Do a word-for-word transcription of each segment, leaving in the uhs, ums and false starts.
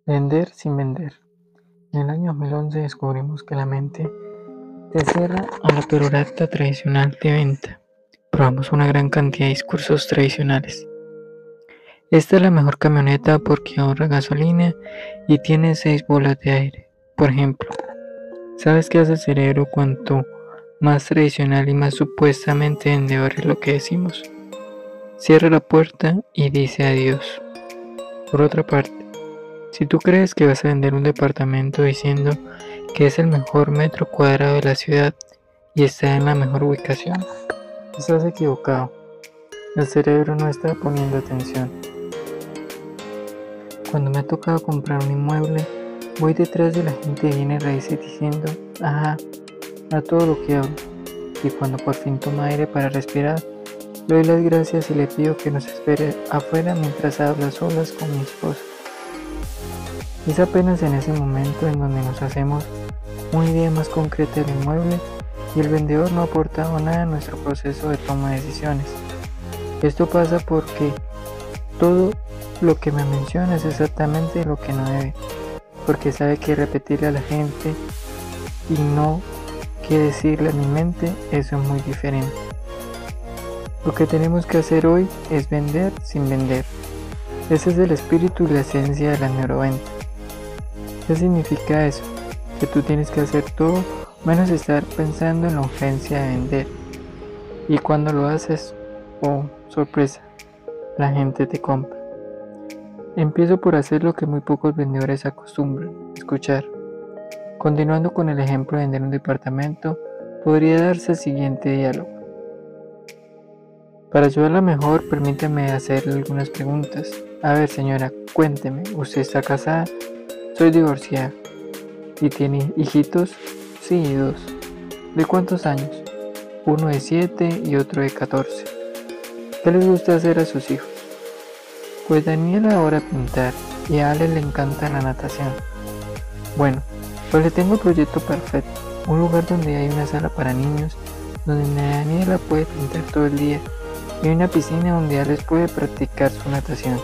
Vender sin vender. En el año dos mil once descubrimos que la mente te cierra a la perorata tradicional de venta. Probamos una gran cantidad de discursos tradicionales. Esta es la mejor camioneta porque ahorra gasolina y tiene seis bolas de aire. Por ejemplo, ¿sabes qué hace el cerebro cuanto más tradicional y más supuestamente vendedor es lo que decimos? Cierra la puerta y dice adiós. Por otra parte, si tú crees que vas a vender un departamento diciendo que es el mejor metro cuadrado de la ciudad y está en la mejor ubicación, estás equivocado. El cerebro no está poniendo atención. Cuando me ha tocado comprar un inmueble, voy detrás de la gente de bienes raíces diciendo ajá a todo lo que hablo, y cuando por fin toma aire para respirar, le doy las gracias y le pido que nos espere afuera mientras hablo a solas con mi esposa. Es apenas en ese momento en donde nos hacemos una idea más concreta del inmueble y el vendedor no ha aportado nada a nuestro proceso de toma de decisiones. Esto pasa porque todo lo que me menciona es exactamente lo que no debe, porque sabe que repetirle a la gente y no que decirle a mi mente, eso es muy diferente. Lo que tenemos que hacer hoy es vender sin vender. Ese es el espíritu y la esencia de la neuroventa. ¿Qué significa eso? Que tú tienes que hacer todo menos estar pensando en la urgencia de vender. Y cuando lo haces, oh, sorpresa, la gente te compra. Empiezo por hacer lo que muy pocos vendedores acostumbran, escuchar. Continuando con el ejemplo de vender un departamento, podría darse el siguiente diálogo. Para ayudarla mejor, permítame hacerle algunas preguntas. A ver, señora, cuénteme, ¿usted está casada? Soy divorciada. ¿Y tiene hijitos? Sí, dos. ¿De cuántos años? Uno de siete y otro de catorce. ¿Qué les gusta hacer a sus hijos? Pues Daniela adora pintar y a Ale le encanta la natación. Bueno, pues le tengo el proyecto perfecto. Un lugar donde hay una sala para niños, donde Daniela puede pintar todo el día, y una piscina donde Alex puede practicar su natación.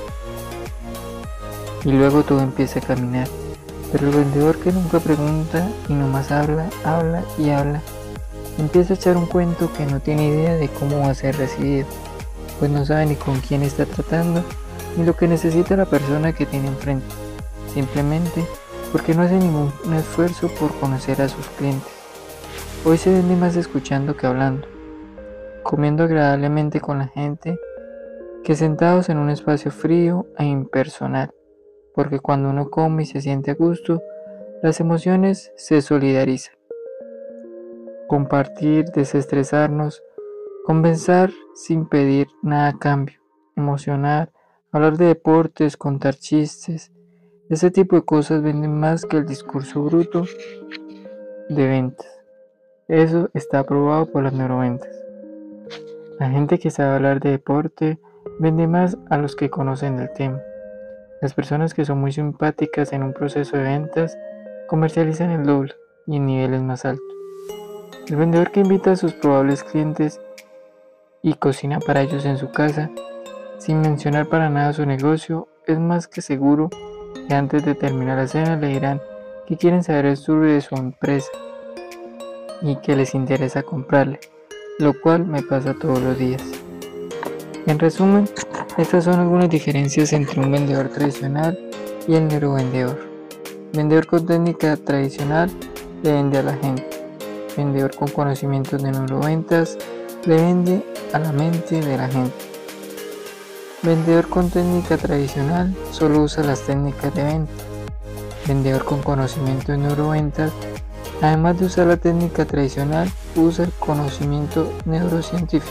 Y luego todo empieza a caminar. Pero el vendedor que nunca pregunta y nomás habla, habla y habla, empieza a echar un cuento que no tiene idea de cómo va a ser recibido, pues no sabe ni con quién está tratando, ni lo que necesita la persona que tiene enfrente, simplemente porque no hace ningún esfuerzo por conocer a sus clientes. Hoy se vende más escuchando que hablando, comiendo agradablemente con la gente, que sentados en un espacio frío e impersonal. Porque cuando uno come y se siente a gusto, las emociones se solidarizan. Compartir, desestresarnos, conversar sin pedir nada a cambio, emocionar, hablar de deportes, contar chistes, ese tipo de cosas venden más que el discurso bruto de ventas. Eso está aprobado por las neuroventas. La gente que sabe hablar de deporte vende más a los que conocen el tema. Las personas que son muy simpáticas en un proceso de ventas comercializan el doble y en niveles más altos. El vendedor que invita a sus probables clientes y cocina para ellos en su casa, sin mencionar para nada su negocio, es más que seguro que antes de terminar la cena le dirán que quieren saber el sur de su empresa y que les interesa comprarle, lo cual me pasa todos los días. En resumen, estas son algunas diferencias entre un vendedor tradicional y el neurovendedor. Vendedor con técnica tradicional le vende a la gente. Vendedor con conocimientos de neuroventas le vende a la mente de la gente. Vendedor con técnica tradicional solo usa las técnicas de venta. Vendedor con conocimiento de neuroventas, además de usar la técnica tradicional, usa el conocimiento neurocientífico.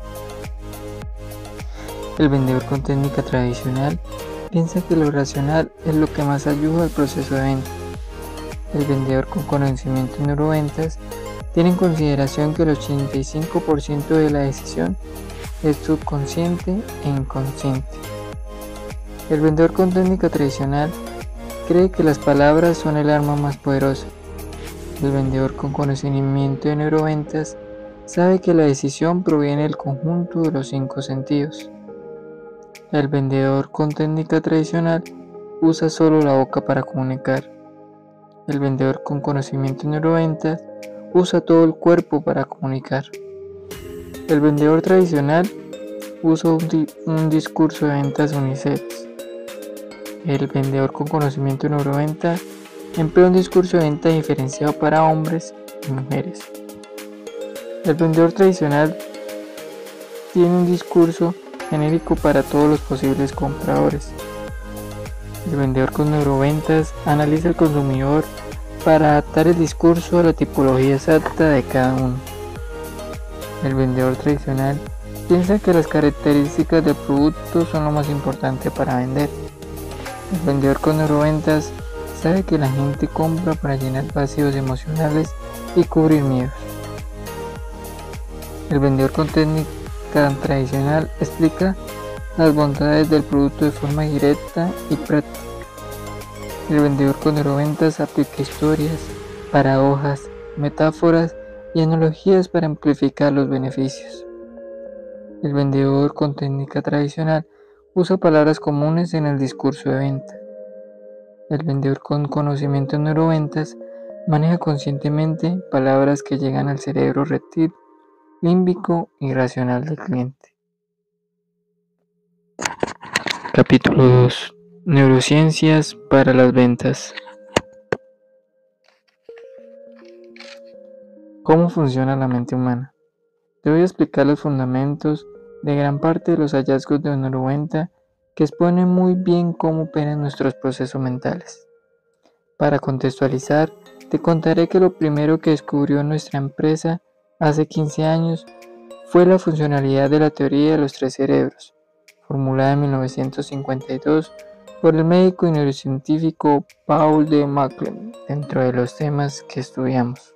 El vendedor con técnica tradicional piensa que lo racional es lo que más ayuda al proceso de venta. El vendedor con conocimiento en neuroventas tiene en consideración que el ochenta y cinco por ciento de la decisión es subconsciente e inconsciente. El vendedor con técnica tradicional cree que las palabras son el arma más poderosa. El vendedor con conocimiento de neuroventas sabe que la decisión proviene del conjunto de los cinco sentidos. El vendedor con técnica tradicional usa solo la boca para comunicar. El vendedor con conocimiento en neuroventas usa todo el cuerpo para comunicar. El vendedor tradicional usa un, di- un discurso de ventas unisex. El vendedor con conocimiento en neuroventas emplea un discurso de venta diferenciado para hombres y mujeres. El vendedor tradicional tiene un discurso genérico para todos los posibles compradores. El vendedor con neuroventas analiza al consumidor para adaptar el discurso a la tipología exacta de cada uno. El vendedor tradicional piensa que las características del producto son lo más importante para vender. El vendedor con neuroventas sabe que la gente compra para llenar vacíos emocionales y cubrir miedos. El vendedor con técnica tradicional explica las bondades del producto de forma directa y práctica. El vendedor con neuroventas aplica historias, paradojas, metáforas y analogías para amplificar los beneficios. El vendedor con técnica tradicional usa palabras comunes en el discurso de venta. El vendedor con conocimiento en neuroventas maneja conscientemente palabras que llegan al cerebro reptil, límbico y racional del cliente. Capítulo dos. Neurociencias para las ventas. ¿Cómo funciona la mente humana? Te voy a explicar los fundamentos de gran parte de los hallazgos de neuroventa que exponen muy bien cómo operan nuestros procesos mentales. Para contextualizar, te contaré que lo primero que descubrió nuestra empresa hace quince años fue la funcionalidad de la teoría de los tres cerebros, formulada en mil novecientos cincuenta y dos por el médico y neurocientífico Paul D. MacLean, dentro de los temas que estudiamos.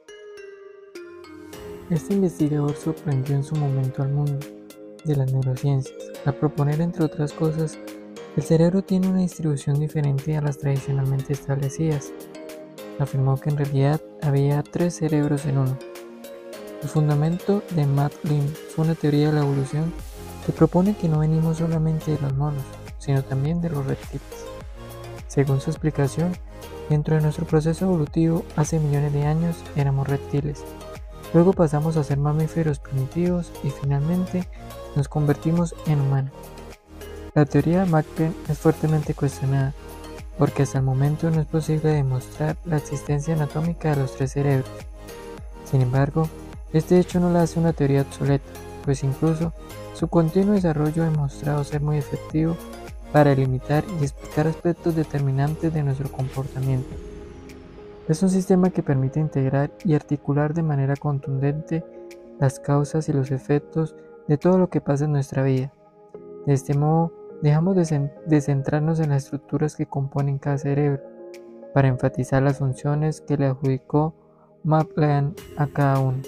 Este investigador sorprendió en su momento al mundo de las neurociencias al proponer, entre otras cosas, que el cerebro tiene una distribución diferente a las tradicionalmente establecidas. Afirmó que en realidad había tres cerebros en uno. El fundamento de MacLean fue una teoría de la evolución que propone que no venimos solamente de los monos, sino también de los reptiles. Según su explicación, dentro de nuestro proceso evolutivo, hace millones de años éramos reptiles. Luego pasamos a ser mamíferos primitivos y finalmente nos convertimos en humanos. La teoría de MacLean es fuertemente cuestionada, porque hasta el momento no es posible demostrar la existencia anatómica de los tres cerebros. Sin embargo, este hecho no la hace una teoría obsoleta, pues incluso su continuo desarrollo ha demostrado ser muy efectivo para delimitar y explicar aspectos determinantes de nuestro comportamiento. Es un sistema que permite integrar y articular de manera contundente las causas y los efectos de todo lo que pasa en nuestra vida. De este modo, dejamos de, de centrarnos en las estructuras que componen cada cerebro, para enfatizar las funciones que le adjudicó MacLean a cada uno.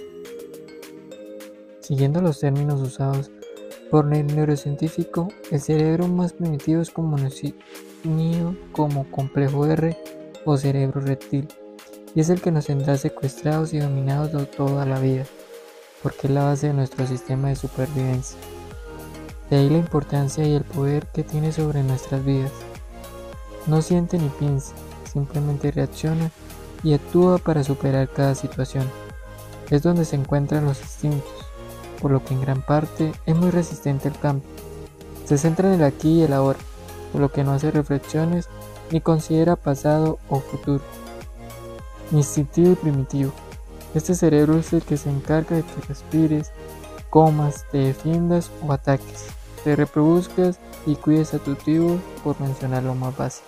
Siguiendo los términos usados por el neurocientífico, el cerebro más primitivo es conocido como complejo R o cerebro reptil, y es el que nos tendrá secuestrados y dominados de toda la vida, porque es la base de nuestro sistema de supervivencia. De ahí la importancia y el poder que tiene sobre nuestras vidas. No siente ni piensa, simplemente reacciona y actúa para superar cada situación. Es donde se encuentran los instintos, por lo que en gran parte es muy resistente al cambio. Se centra en el aquí y el ahora, por lo que no hace reflexiones ni considera pasado o futuro. Instintivo y primitivo. Este cerebro es el que se encarga de que respires, comas, te defiendas o ataques, te reproduzcas y cuides a tu tribu, por mencionar lo más básico.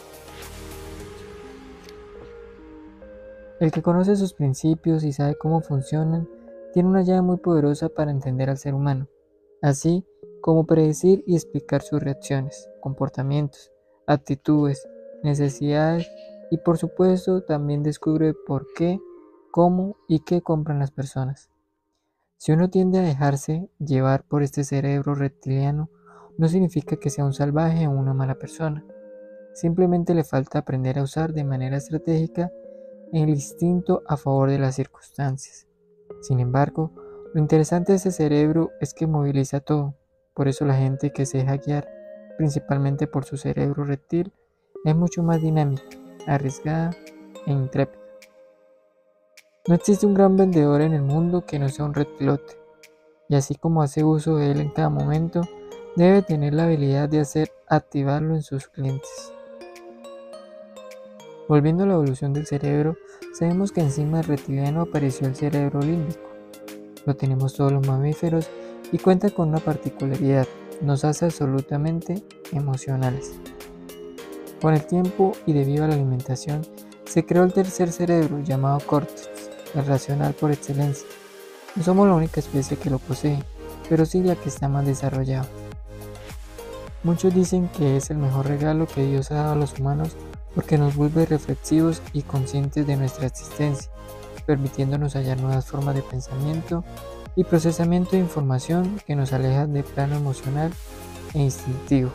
El que conoce sus principios y sabe cómo funcionan, tiene una llave muy poderosa para entender al ser humano, así como predecir y explicar sus reacciones, comportamientos, actitudes, necesidades y por supuesto también descubre por qué, cómo y qué compran las personas. Si uno tiende a dejarse llevar por este cerebro reptiliano, no significa que sea un salvaje o una mala persona. Simplemente le falta aprender a usar de manera estratégica el instinto a favor de las circunstancias. Sin embargo, lo interesante de ese cerebro es que moviliza todo. Por eso la gente que se deja guiar principalmente por su cerebro reptil es mucho más dinámica, arriesgada e intrépida. No existe un gran vendedor en el mundo que no sea un reptilote, y así como hace uso de él en cada momento, debe tener la habilidad de hacer activarlo en sus clientes. Volviendo a la evolución del cerebro, sabemos que encima del reptiliano apareció el cerebro límbico. Lo tenemos todos los mamíferos y cuenta con una particularidad: nos hace absolutamente emocionales. Con el tiempo y debido a la alimentación, se creó el tercer cerebro llamado córtex, el racional por excelencia. No somos la única especie que lo posee, pero sí la que está más desarrollado. Muchos dicen que es el mejor regalo que Dios ha dado a los humanos porque nos vuelve reflexivos y conscientes de nuestra existencia, permitiéndonos hallar nuevas formas de pensamiento y procesamiento de información que nos alejan del plano emocional e instintivo.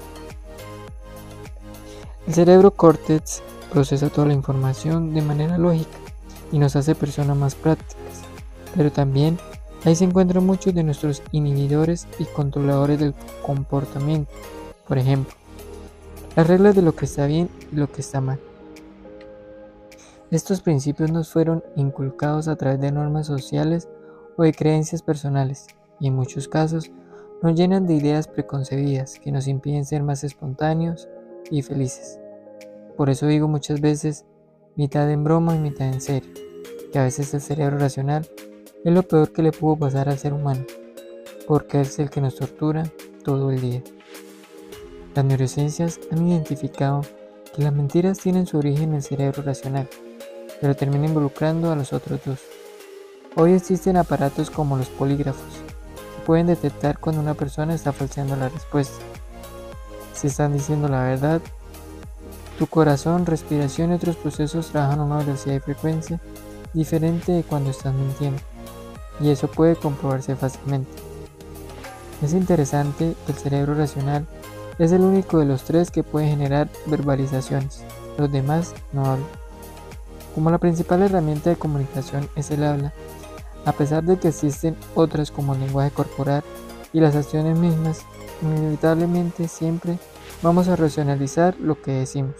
El cerebro córtex procesa toda la información de manera lógica y nos hace personas más prácticas, pero también ahí se encuentran muchos de nuestros inhibidores y controladores del comportamiento. Por ejemplo, las reglas de lo que está bien y lo que está mal. Estos principios nos fueron inculcados a través de normas sociales o de creencias personales, y en muchos casos nos llenan de ideas preconcebidas que nos impiden ser más espontáneos y felices. Por eso digo muchas veces, mitad en broma y mitad en serio, que a veces el cerebro racional es lo peor que le pudo pasar al ser humano, porque es el que nos tortura todo el día. Las neurociencias han identificado que las mentiras tienen su origen en el cerebro racional, pero terminan involucrando a los otros dos. Hoy existen aparatos como los polígrafos, que pueden detectar cuando una persona está falseando la respuesta. Si están diciendo la verdad, tu corazón, respiración y otros procesos trabajan a una velocidad y frecuencia diferente de cuando estás mintiendo, y eso puede comprobarse fácilmente. Es interesante que el cerebro racional es el único de los tres que puede generar verbalizaciones, los demás no hablan. Como la principal herramienta de comunicación es el habla, a pesar de que existen otras como el lenguaje corporal y las acciones mismas, inevitablemente siempre vamos a racionalizar lo que decimos.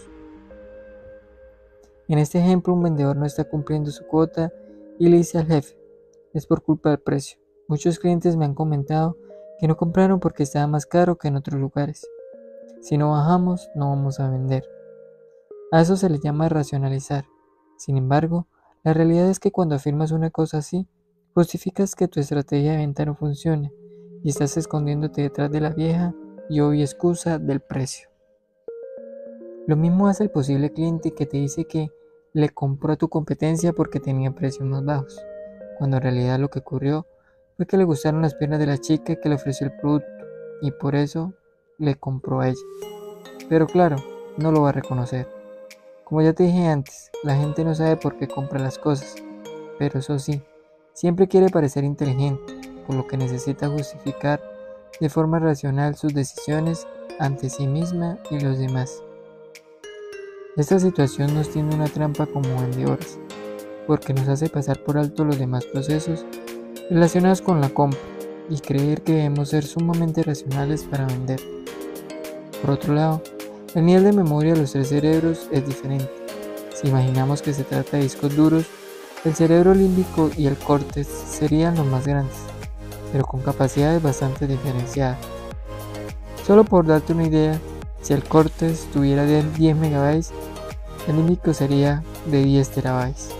En este ejemplo, un vendedor no está cumpliendo su cuota y le dice al jefe: es por culpa del precio. Muchos clientes me han comentado que no compraron porque estaba más caro que en otros lugares. Si no bajamos, no vamos a vender. A eso se le llama racionalizar. Sin embargo, la realidad es que cuando afirmas una cosa así, justificas que tu estrategia de venta no funcione y estás escondiéndote detrás de la vieja y obvia excusa del precio. Lo mismo hace el posible cliente que te dice que le compró a tu competencia porque tenía precios más bajos, cuando en realidad lo que ocurrió fue que le gustaron las piernas de la chica que le ofreció el producto y por eso le compró a ella. Pero claro, no lo va a reconocer. Como ya te dije antes, la gente no sabe por qué compra las cosas, pero eso sí, siempre quiere parecer inteligente, por lo que necesita justificar de forma racional sus decisiones ante sí misma y los demás. Esta situación nos tiende una trampa como vendedores, porque nos hace pasar por alto los demás procesos relacionados con la compra y creer que debemos ser sumamente racionales para vender. Por otro lado, el nivel de memoria de los tres cerebros es diferente. Si imaginamos que se trata de discos duros, el cerebro límbico y el córtex serían los más grandes, pero con capacidades bastante diferenciadas. Solo por darte una idea, si el córtex tuviera diez megabytes, el límbico sería de diez terabytes.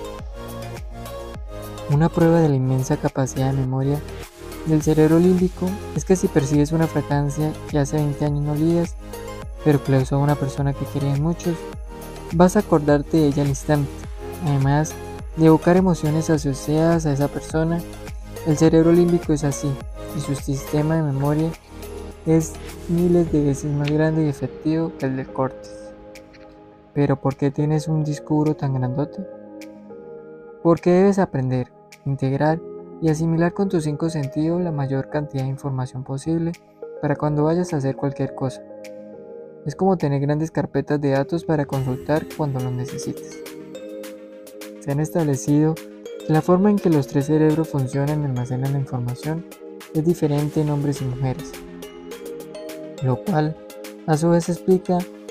Una prueba de la inmensa capacidad de memoria del cerebro límbico es que si percibes una fragancia que hace veinte años no olías, pero que la usó una persona que querían muchos, vas a acordarte de ella al instante. Además de evocar emociones asociadas a esa persona, el cerebro límbico es así, y su sistema de memoria es miles de veces más grande y efectivo que el del córtex. ¿Pero por qué tienes un disco duro tan grandote? Porque debes aprender, integrar y asimilar con tus cinco sentidos la mayor cantidad de información posible para cuando vayas a hacer cualquier cosa. Es como tener grandes carpetas de datos para consultar cuando los necesites. Se han establecido que la forma en que los tres cerebros funcionan y almacenan la información es diferente en hombres y mujeres, lo cual a su vez explica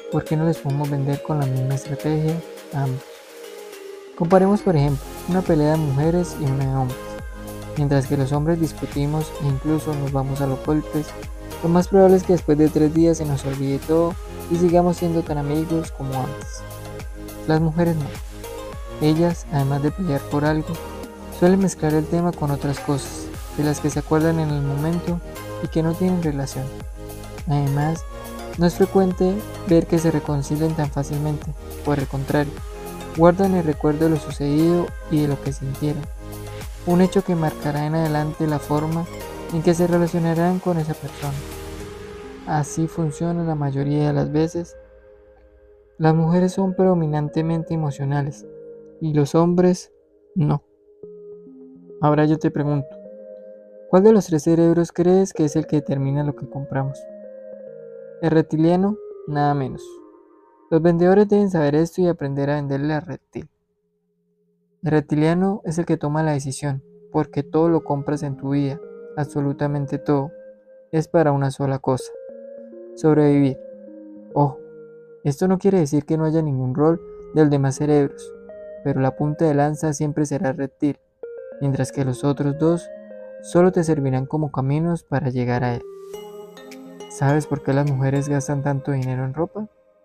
¿por qué no les podemos vender con la misma estrategia a ambos? Comparemos, por ejemplo, una pelea de mujeres y una de hombres. Mientras que los hombres discutimos e incluso nos vamos a los golpes, lo más probable es que después de tres días se nos olvide todo y sigamos siendo tan amigos como antes. Las mujeres no. Ellas, además de pelear por algo, suelen mezclar el tema con otras cosas, de las que se acuerdan en el momento y que no tienen relación. Además, no es frecuente ver que se reconcilien tan fácilmente, por el contrario, guardan el recuerdo de lo sucedido y de lo que sintieron, un hecho que marcará en adelante la forma en que se relacionarán con esa persona. Así funciona la mayoría de las veces. Las mujeres son predominantemente emocionales y los hombres no. Ahora yo te pregunto, ¿cuál de los tres cerebros crees que es el que determina lo que compramos? El reptiliano, nada menos. Los vendedores deben saber esto y aprender a venderle al reptil. El reptiliano es el que toma la decisión, porque todo lo compras en tu vida, absolutamente todo, es para una sola cosa: sobrevivir. Ojo, esto no quiere decir que no haya ningún rol de los demás cerebros, pero la punta de lanza siempre será el reptil, mientras que los otros dos solo te servirán como caminos para llegar a él. ¿Sabes por qué las mujeres gastan tanto dinero en ropa?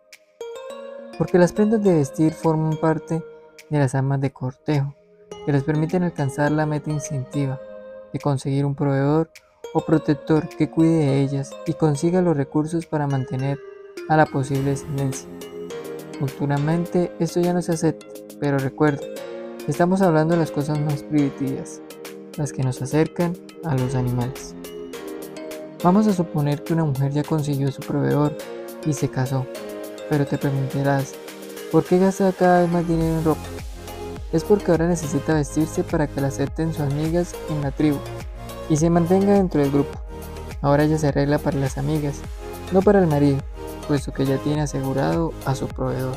Porque las prendas de vestir forman parte de las armas de cortejo, que les permiten alcanzar la meta instintiva de conseguir un proveedor o protector que cuide de ellas y consiga los recursos para mantener a la posible descendencia. Culturalmente esto ya no se acepta, pero recuerda, estamos hablando de las cosas más primitivas, las que nos acercan a los animales. Vamos a suponer que una mujer ya consiguió su proveedor y se casó, pero te preguntarás, ¿por qué gasta cada vez más dinero en ropa? Es porque ahora necesita vestirse para que la acepten sus amigas en la tribu y se mantenga dentro del grupo. Ahora ella se arregla para las amigas, no para el marido, puesto que ya tiene asegurado a su proveedor.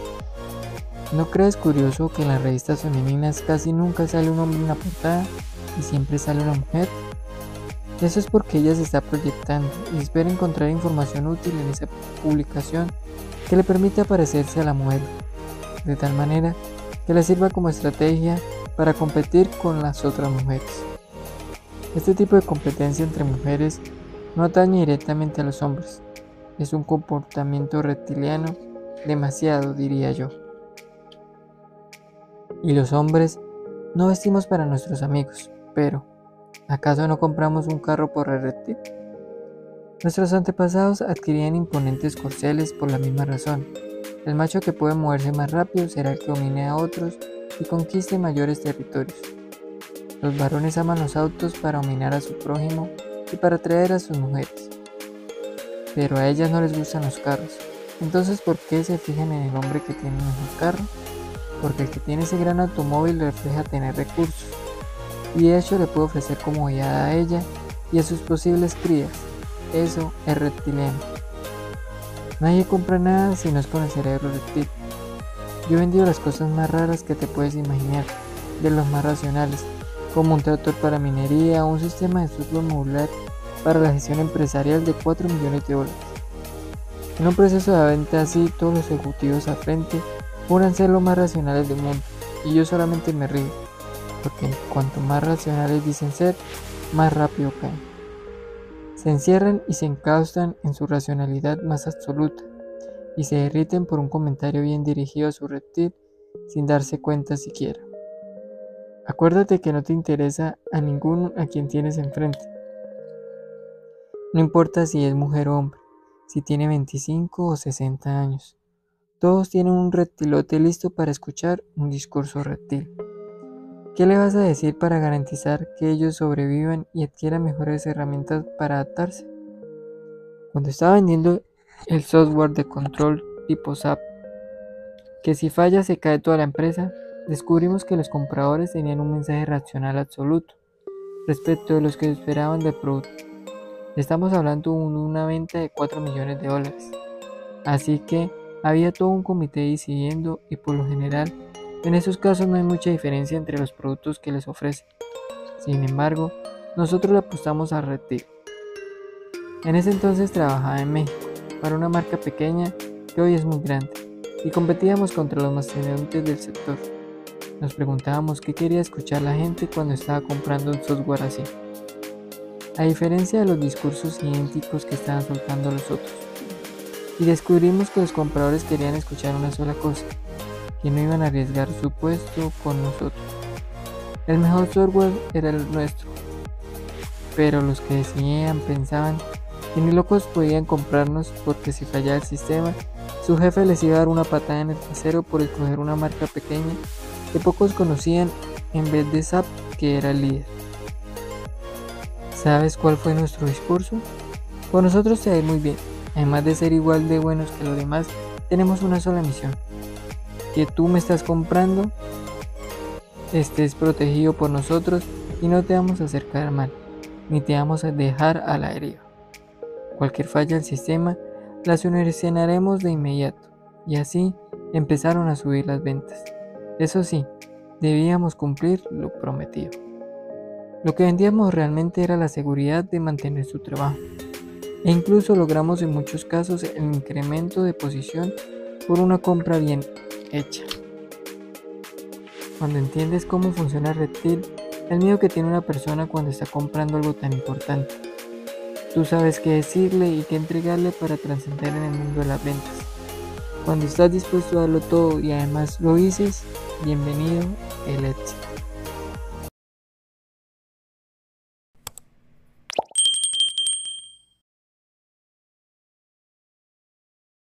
¿No crees curioso que en las revistas femeninas casi nunca sale un hombre en la portada y siempre sale una mujer? Eso es porque ella se está proyectando y espera encontrar información útil en esa publicación que le permite parecerse a la mujer, de tal manera que le sirva como estrategia para competir con las otras mujeres. Este tipo de competencia entre mujeres no atañe directamente a los hombres, es un comportamiento reptiliano, demasiado diría yo. Y los hombres no vestimos para nuestros amigos, pero ¿acaso no compramos un carro por el reptil? Nuestros antepasados adquirían imponentes corceles por la misma razón. El macho que puede moverse más rápido será el que domine a otros y conquiste mayores territorios. Los varones aman los autos para dominar a su prójimo y para atraer a sus mujeres. Pero a ellas no les gustan los carros. Entonces, ¿por qué se fijan en el hombre que tiene un mejor carro? Porque el que tiene ese gran automóvil refleja tener recursos, y de hecho le puede ofrecer comodidad a ella y a sus posibles crías. Eso es reptiliano. Nadie compra nada si no es con el cerebro reptil. Yo he vendido las cosas más raras que te puedes imaginar, de los más racionales, como un tractor para minería o un sistema de software modular para la gestión empresarial de cuatro millones de dólares. En un proceso de venta así, todos los ejecutivos al frente juran ser los más racionales del mundo, y yo solamente me río, porque cuanto más racionales dicen ser, más rápido caen. Se encierran y se encaustan en su racionalidad más absoluta, y se derriten por un comentario bien dirigido a su reptil sin darse cuenta siquiera. Acuérdate que no te interesa a ninguno a quien tienes enfrente. No importa si es mujer o hombre, si tiene veinticinco o sesenta años. Todos tienen un reptilote listo para escuchar un discurso reptil. ¿Qué le vas a decir para garantizar que ellos sobrevivan y adquieran mejores herramientas para adaptarse? Cuando estaba vendiendo el software de control tipo S A P, que si falla se cae toda la empresa, descubrimos que los compradores tenían un mensaje racional absoluto respecto de los que esperaban del producto. Estamos hablando de una venta de cuatro millones de dólares. Así que había todo un comité decidiendo y por lo general en esos casos no hay mucha diferencia entre los productos que les ofrecen. Sin embargo, nosotros le apostamos al reptil. En ese entonces trabajaba en México para una marca pequeña que hoy es muy grande, y competíamos contra los mastodontes del sector. Nos preguntábamos qué quería escuchar la gente cuando estaba comprando un software así, a diferencia de los discursos idénticos que estaban soltando los otros. Y descubrimos que los compradores querían escuchar una sola cosa, que no iban a arriesgar su puesto con nosotros. El mejor software era el nuestro, pero los que decidían pensaban que ni locos podían comprarnos porque si fallaba el sistema, su jefe les iba a dar una patada en el trasero por escoger una marca pequeña que pocos conocían en vez de S A P, que era el líder. ¿Sabes cuál fue nuestro discurso? Con nosotros te va a ir muy bien. Además de ser igual de buenos que los demás, tenemos una sola misión: que tú me estás comprando, estés protegido por nosotros y no te vamos a acercar mal, ni te vamos a dejar a la deriva. Cualquier falla del sistema la solucionaremos de inmediato. Y así empezaron a subir las ventas. Eso sí, debíamos cumplir lo prometido. Lo que vendíamos realmente era la seguridad de mantener su trabajo. E incluso logramos en muchos casos el incremento de posición por una compra bien hecha. Cuando entiendes cómo funciona Reptil, el miedo que tiene una persona cuando está comprando algo tan importante, tú sabes qué decirle y qué entregarle para trascender en el mundo de las ventas. Cuando estás dispuesto a darlo todo y además lo dices, bienvenido el éxito.